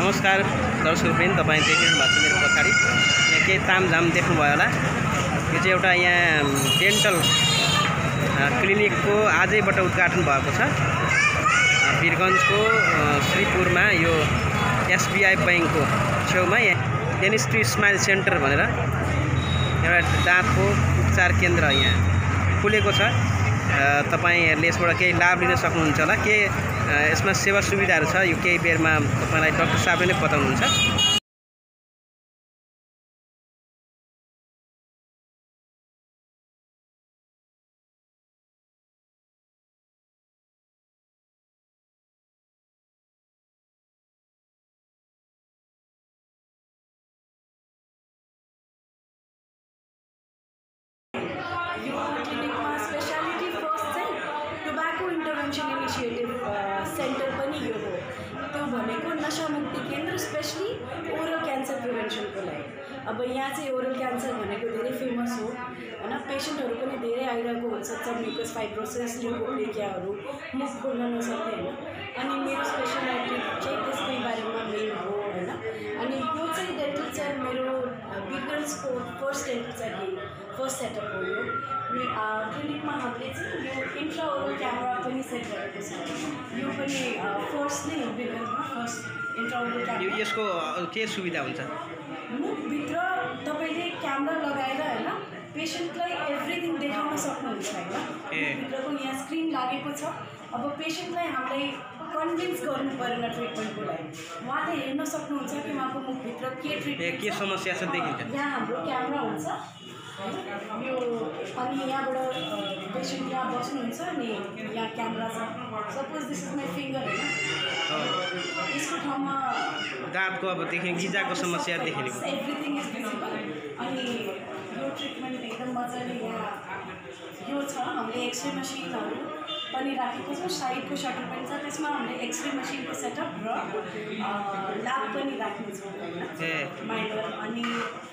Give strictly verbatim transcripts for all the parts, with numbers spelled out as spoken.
नमस्कार दर्शकवृन्द, तपाईँ देखिरहनु भएको छ मेरो पछाडि यहाँ केही तामझाम देख्नुभयो होला। यो चाहिँ एउटा यहाँ डेन्टल क्लिनिकको आजैबाट उद्घाटन भएको छ। वीरगञ्जको श्रीपुरमा यो एसबीआई बैंकको छेउमा यहाँ डेन्टिस्ट्री स्माइल सेन्टर भनेर एउटा दाँतको उपचार केन्द्र यहाँ खुलेको छ। तपाईहरुले यसबाट केही लाभ लिन सक्नुहुन्छ होला। के यसमा सेवा सुविधाहरू छ यो केही बेरमा तपाईलाई डाक्टर साहबले नै बताउनुहुन्छ। इनिशिएटिभ सेन्टर पनि यो हो। त्यो भनेको नशा मुक्ति केन्द्र स्पेशली ओरल क्यान्सर प्रिभेन्सनको लागि। अब यहाँ चाहिँ ओरल क्यान्सर भनेको धेरै फेमस हो हैन। पेसेन्टहरू पनि धेरै आइरहेको हुन्छ, म्युकस फाइब्रोसिस, ल्युकोप्लेकियाहरू, मुख खोल्न नसक्ने हैन। अनि मेरो स्पेसलिटी चाहिँ त्यसकै बारेमा मेन हो हैन। अनि यो चाहिँ डेन्टल चेयर मेरो वीरगञ्जको फर्स्ट डेन्टल चेयर हो, फर्स्ट सेटअप हो यो। क्लिनिकमा हामीले चाहिँ यो इन्ट्रा ओरल क्यामेरा पनि सेट गरेको छ। यो पनि फर्स्ट नै वीरगञ्जमा फर्स्ट इन्ट्रा ओरल क्यामेरा। यसको के सुविधा हुन्छ? मुखभित्र तपाईँले क्यामेरा लगाएर हैन पेसेन्टलाई एभ्रिथिङ देखाउन सक्नुहुन्छ हैन। भित्रको यहाँ स्क्रिन लागेको छ। अब पेसेन्टलाई हामीलाई कन्भिन्स गर्नु परेन ट्रिटमेन्टको लागि। उहाँले हेर्न सक्नुहुन्छ कि उहाँको मुखभित्र के ट्रिटमेन्ट के समस्या छ देखिन्छ। यहाँ हाम्रो क्यामेरा हुन्छ यो, अनि यहाँबाट पेसेन्ट यहाँ बस्नुहुन्छ अनि यहाँ क्यामेरा छ। Suppose this is my finger हैन, यसको ठाउँमा दाँतको अब देखि गिजाको समस्या देखिने एभ्रिथिङ इज भिजिबल। अनि यो ट्रिटमेन्ट एकदम मजाले यहाँ यो छ। हामीले एक्सरे मसिनहरू पनि राखेको छ, साइडको सटर पनि छ, त्यसमा हामीले एक्सरे मसिनको सेटअप र ल्याब पनि राख्ने छौँ हैन माइनर। अनि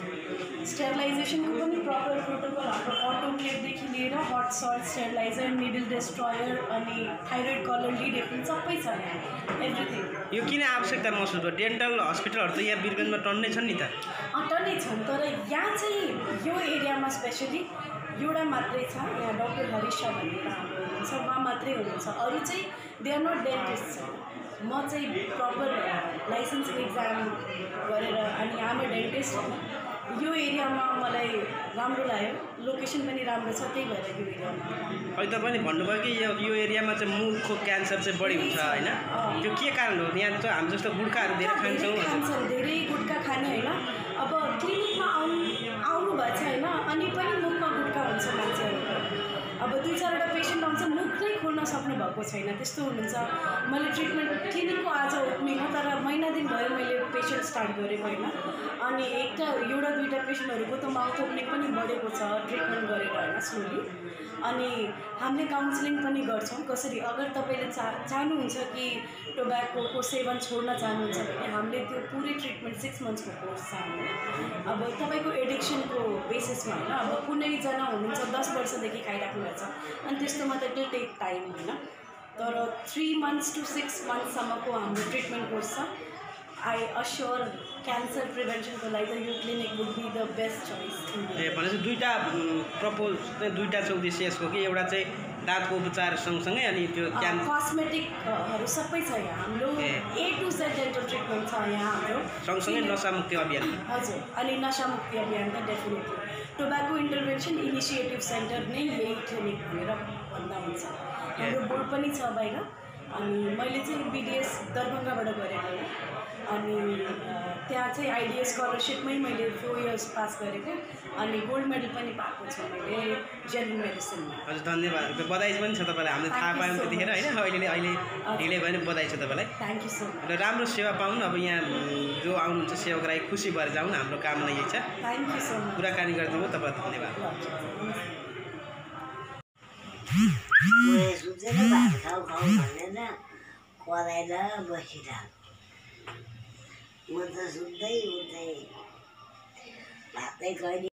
स्टेरिलाइजेसनको पनि प्रपर प्रोटोकल हाम्रो अटोक्लेभदेखि लिएर hot salt steriliser, needle destroyer अनि थाइरोइड कलर लिड सबै छ यहाँ एभ्रिथिङ। यो किन आवश्यकता महसुस भयो? डेन्टल हस्पिटलहरू त यहाँ वीरगञ्जमा टन्नै छन् नि त। टन्नै छन्, तर यहाँ चाहिँ यो एरियामा स्पेसली एउटा मात्रै छ। यहाँ डाक्टर हरिश शाह भनेर हाम्रो हुनुहुन्छ, उहाँ मात्रै हुनुहुन्छ। अरू चाहिँ दे आर नट डेन्टिस्ट छ। म चाहिँ प्रपर लाइसेन्स इक्जाम गरेर अनि आम डेन्टिस्ट होइन। यो एरियामा मलाई राम्रो लाग्यो, लोकेसन पनि राम्रो छ, त्यही भएर यो एरियामा। अहिले तपाईँले भन्नुभयो कि यो यो एरियामा चाहिँ मुखको क्यान्सर चाहिँ बढी हुन्छ होइन। त्यो के कारण हो? यहाँ चाहिँ हामी जस्तो गुट्खाहरू धेरै खान्छौँ, खान्छौँ धेरै गुट्खा खाने होइन। अब क्लिनिकमा आउनु आउनु भएको छ होइन, अनि पनि मुखमा गुट्खा हुन्छ मान्छेहरूको। अब दुई चारवटा पेसेन्ट आउँछ, मुख नै खोल्न सक्नु भएको छैन, त्यस्तो हुनुहुन्छ। मैले ट्रिटमेन्ट क्लिनिकको आज ओपनिङ हो, तर महिना दिन भयो मैले पेसेन्ट स्टार्ट गरेको होइन। अनि एउटा एउटा दुईवटा पेसेन्टहरूको त माउथ ओपनिङ पनि बढेको छ ट्रिटमेन्ट गरेर होइन स्लोली। अनि हामीले काउन्सिलिङ पनि गर्छौँ कसरी, अगर तपाईँले चा चाहनुहुन्छ कि टोब्याकोको सेवन छोड्न चाहनुहुन्छ भने हामीले त्यो पुरै ट्रिटमेन्ट सिक्स मन्थ्सको कोर्स छ हाम्रो। अब तपाईँको एडिक्सनको बेसिसमा होइन। अब कुनैजना हुनुहुन्छ दस वर्षदेखि खाइराख्नु भएको छ, अनि त्यस्तोमा त त्यो टेक टाइम होइन। तर थ्री मन्थ्स टु सिक्स मन्थसम्मको हाम्रो ट्रिटमेन्ट कोर्स छ। आई अस्योर क्यान्सर प्रिभेन्सनको लागि त यो clinic would be the best choice. ए भनेपछि दुईवटा प्रपोज दुईवटा छ उद्देश्य यसको कि एउटा चाहिँ दाँतको उपचार सँगसँगै अनि त्यो क्यान कस्मेटिकहरू सबै छ यहाँ हाम्रो। A to Z dental treatment छ यहाँ हाम्रो, सँगसँगै नशा मुक्ति अभियान। हजुर, अनि नशा मुक्ति अभियान त definitely tobacco intervention initiative centre नै यही क्लिनिक भनेर भन्दा हुन्छ। हाम्रो बोर्ड पनि छ बाहिर। अनि मैले चाहिँ बिडिएस दरभङ्गाबाट गरेको हो। अनि त्यहाँ चाहिँ आइडिएस स्कलरसिपमै मैले फोर इयर्स पास गरेको, अनि गोल्ड मेडल पनि पाएको छु मैले जेनरल मेडिसिनमा। हजुर धन्यवाद, बधाई पनि छ तपाईँलाई। हामीले थाहा पायौँ त्यतिखेर होइन। अहिले अहिले ढिलै भयो भने बधाई छ तपाईँलाई। Thank you so much. र राम्रो सेवा पाउनु। अब यहाँ जो आउनुहुन्छ सेवाको लागि खुसी भएर जाउँ, हाम्रो कामना यही छ। Thank you so much. कुराकानी गरिदिनु तपाईँलाई धन्यवाद। खाऊ खाऊ भनेर कराएर बसिरहेको म त सुत्दै उठ्दै भातै कहिले